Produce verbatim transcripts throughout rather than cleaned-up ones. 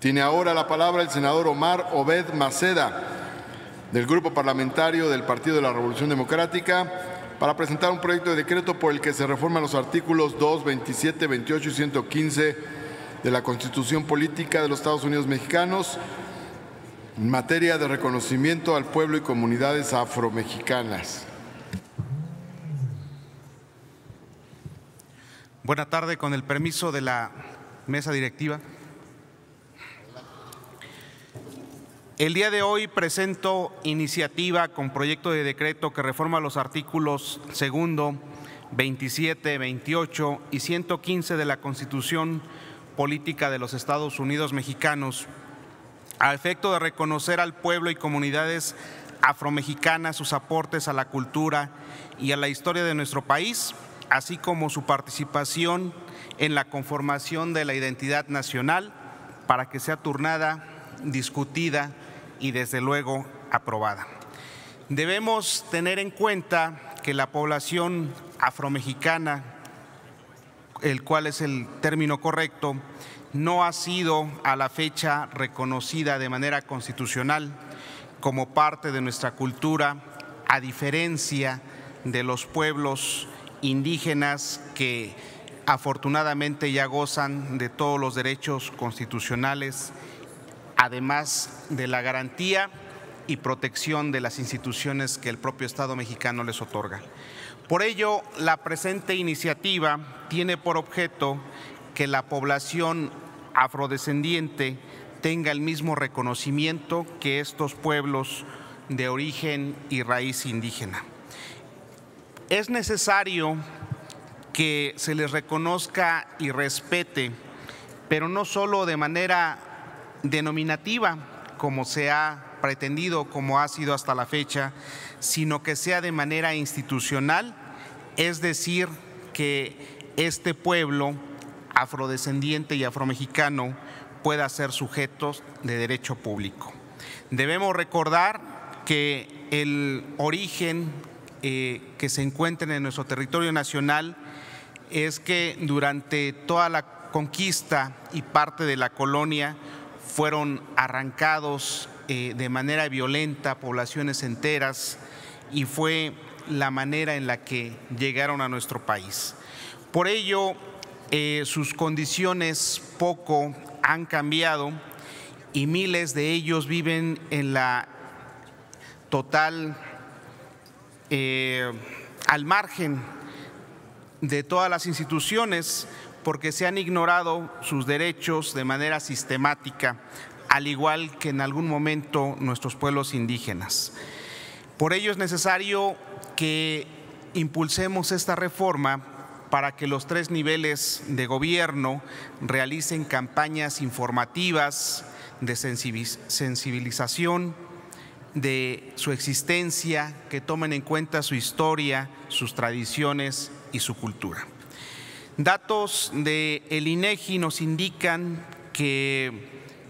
Tiene ahora la palabra el senador Omar Obed Maceda, del Grupo Parlamentario del Partido de la Revolución Democrática, para presentar un proyecto de decreto por el que se reforman los artículos dos, veintisiete, veintiocho y ciento quince de la Constitución Política de los Estados Unidos Mexicanos en materia de reconocimiento al pueblo y comunidades afromexicanas. Buena tarde, con el permiso de la mesa directiva. El día de hoy presento iniciativa con proyecto de decreto que reforma los artículos segundo, veintisiete, veintiocho y ciento quince de la Constitución Política de los Estados Unidos Mexicanos, a efecto de reconocer al pueblo y comunidades afromexicanas sus aportes a la cultura y a la historia de nuestro país, así como su participación en la conformación de la identidad nacional, para que sea turnada, discutida y desde luego aprobada. Debemos tener en cuenta que la población afromexicana, el cual es el término correcto, no ha sido a la fecha reconocida de manera constitucional como parte de nuestra cultura, a diferencia de los pueblos indígenas que afortunadamente ya gozan de todos los derechos constitucionales, además de la garantía y protección de las instituciones que el propio Estado mexicano les otorga. Por ello, la presente iniciativa tiene por objeto que la población afrodescendiente tenga el mismo reconocimiento que estos pueblos de origen y raíz indígena. Es necesario que se les reconozca y respete, pero no solo de manera denominativa, como se ha pretendido, como ha sido hasta la fecha, sino que sea de manera institucional, es decir, que este pueblo afrodescendiente y afromexicano pueda ser sujetos de derecho público. Debemos recordar que el origen eh, que se encuentra en nuestro territorio nacional es que durante toda la conquista y parte de la colonia fueron arrancados eh, de manera violenta poblaciones enteras, y fue la manera en la que llegaron a nuestro país. Por ello, eh, sus condiciones poco han cambiado y miles de ellos viven en la total, eh, al margen de todas las instituciones, porque se han ignorado sus derechos de manera sistemática, al igual que en algún momento nuestros pueblos indígenas. Por ello es necesario que impulsemos esta reforma para que los tres niveles de gobierno realicen campañas informativas de sensibilización de su existencia, que tomen en cuenta su historia, sus tradiciones y su cultura. Datos del INEGI nos indican que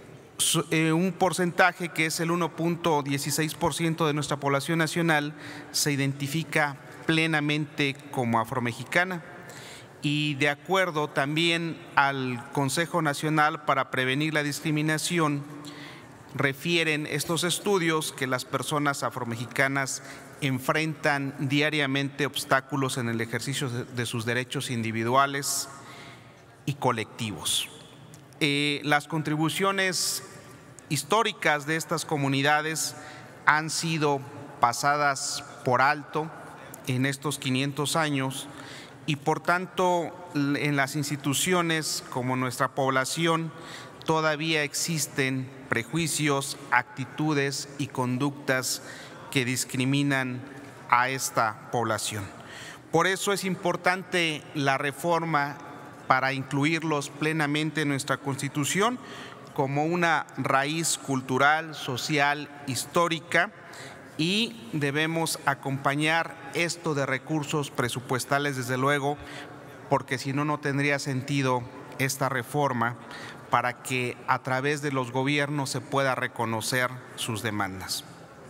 un porcentaje que es el uno punto dieciséis por ciento de nuestra población nacional se identifica plenamente como afromexicana, y de acuerdo también al Consejo Nacional para Prevenir la Discriminación, refieren estos estudios que las personas afromexicanas enfrentan diariamente obstáculos en el ejercicio de sus derechos individuales y colectivos. Eh, las contribuciones históricas de estas comunidades han sido pasadas por alto en estos quinientos años, y por tanto en las instituciones como nuestra población todavía existen prejuicios, actitudes y conductas que discriminan a esta población. Por eso es importante la reforma para incluirlos plenamente en nuestra Constitución como una raíz cultural, social, histórica, y debemos acompañar esto de recursos presupuestales, desde luego, porque si no, no tendría sentido esta reforma, para que a través de los gobiernos se pueda reconocer sus demandas.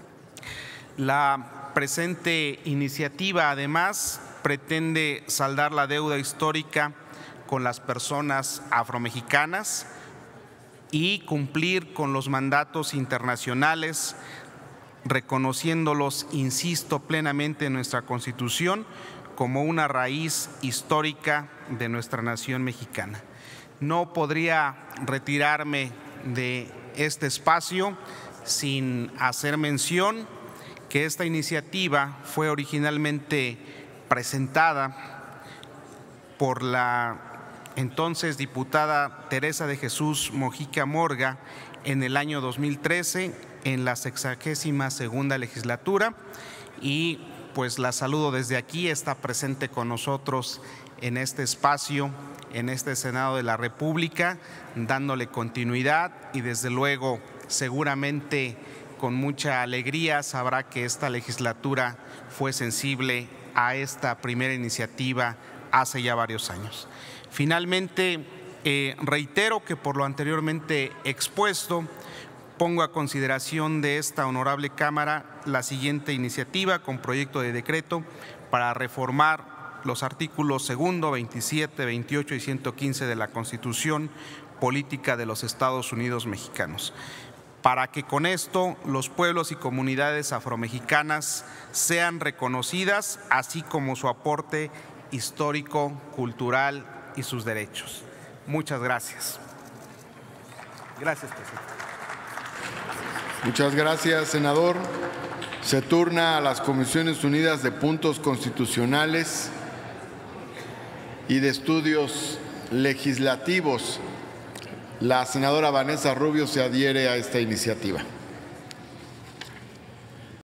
La presente iniciativa, además, pretende saldar la deuda histórica con las personas afromexicanas, y cumplir con los mandatos internacionales, reconociéndolos, insisto, plenamente en nuestra Constitución como una raíz histórica de nuestra nación mexicana. No podría retirarme de este espacio sin hacer mención que esta iniciativa fue originalmente presentada por la entonces diputada Teresa de Jesús Mojica Morga en el año dos mil trece, en la sexagésima segunda legislatura, y pues la saludo desde aquí, está presente con nosotros en este espacio, en este Senado de la República, dándole continuidad y desde luego seguramente con mucha alegría sabrá que esta legislatura fue sensible a esta primera iniciativa hace ya varios años. Finalmente, eh, reitero que por lo anteriormente expuesto, pongo a consideración de esta honorable Cámara la siguiente iniciativa con proyecto de decreto para reformar los artículos segundo, veintisiete, veintiocho y ciento quince de la Constitución Política de los Estados Unidos Mexicanos, para que con esto los pueblos y comunidades afromexicanas sean reconocidas, así como su aporte histórico, cultural y sus derechos. Muchas gracias. Gracias, presidente. Muchas gracias, senador. Se turna a las Comisiones Unidas de Puntos Constitucionales y de Estudios Legislativos. La senadora Vanessa Rubio se adhiere a esta iniciativa.